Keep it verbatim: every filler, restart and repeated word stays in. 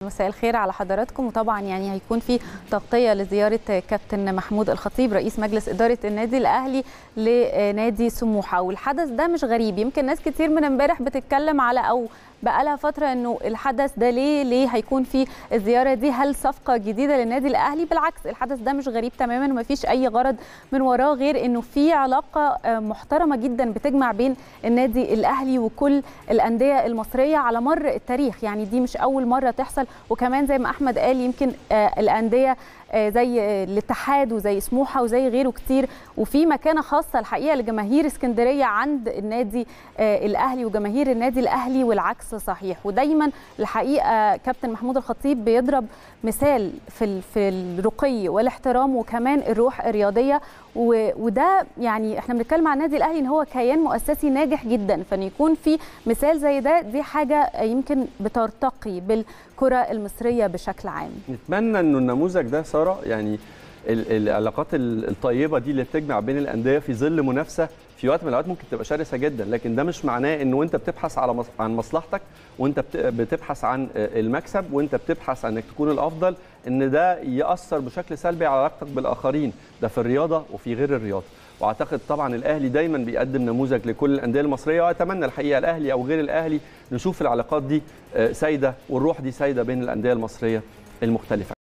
مساء الخير على حضراتكم. وطبعا يعني هيكون في تغطيه لزياره كابتن محمود الخطيب رئيس مجلس اداره النادي الاهلي لنادي سموحه، والحدث ده مش غريب. يمكن ناس كتير من امبارح بتتكلم على او بقالها فتره انه الحدث ده ليه ليه هيكون في الزياره دي، هل صفقه جديده للنادي الاهلي؟ بالعكس، الحدث ده مش غريب تماما وما فيش اي غرض من وراه غير انه في علاقه محترمه جدا بتجمع بين النادي الاهلي وكل الانديه المصريه على مر التاريخ. يعني دي مش اول مره تحصل، وكمان زي ما احمد قال يمكن الانديه زي الاتحاد وزي سموحه وزي غيره كتير، وفي مكانه خاصه الحقيقه لجماهير اسكندريه عند النادي الاهلي وجماهير النادي الاهلي والعكس صحيح. ودايما الحقيقه كابتن محمود الخطيب بيضرب مثال في في الرقي والاحترام وكمان الروح الرياضيه، وده يعني احنا بنتكلم عن النادي الاهلي ان هو كيان مؤسسي ناجح جدا، فان يكون في مثال زي ده دي حاجه يمكن بترتقي بالكره المصريه بشكل عام. نتمنى انه النموذج ده ساره يعني العلاقات الطيبه دي اللي بتجمع بين الانديه في ظل منافسه في وقت من الاوقات ممكن تبقى شرسه جدا، لكن ده مش معناه انه انت بتبحث على عن مصلحتك وانت بتبحث عن المكسب وانت بتبحث عن انك تكون الافضل، ان ده ياثر بشكل سلبي على علاقتك بالاخرين. ده في الرياضه وفي غير الرياضه. واعتقد طبعا الاهلي دايما بيقدم نموذج لكل الانديه المصريه، واتمنى الحقيقه الاهلي او غير الاهلي نشوف العلاقات دي سايده والروح دي سايده بين الانديه المصريه المختلفه.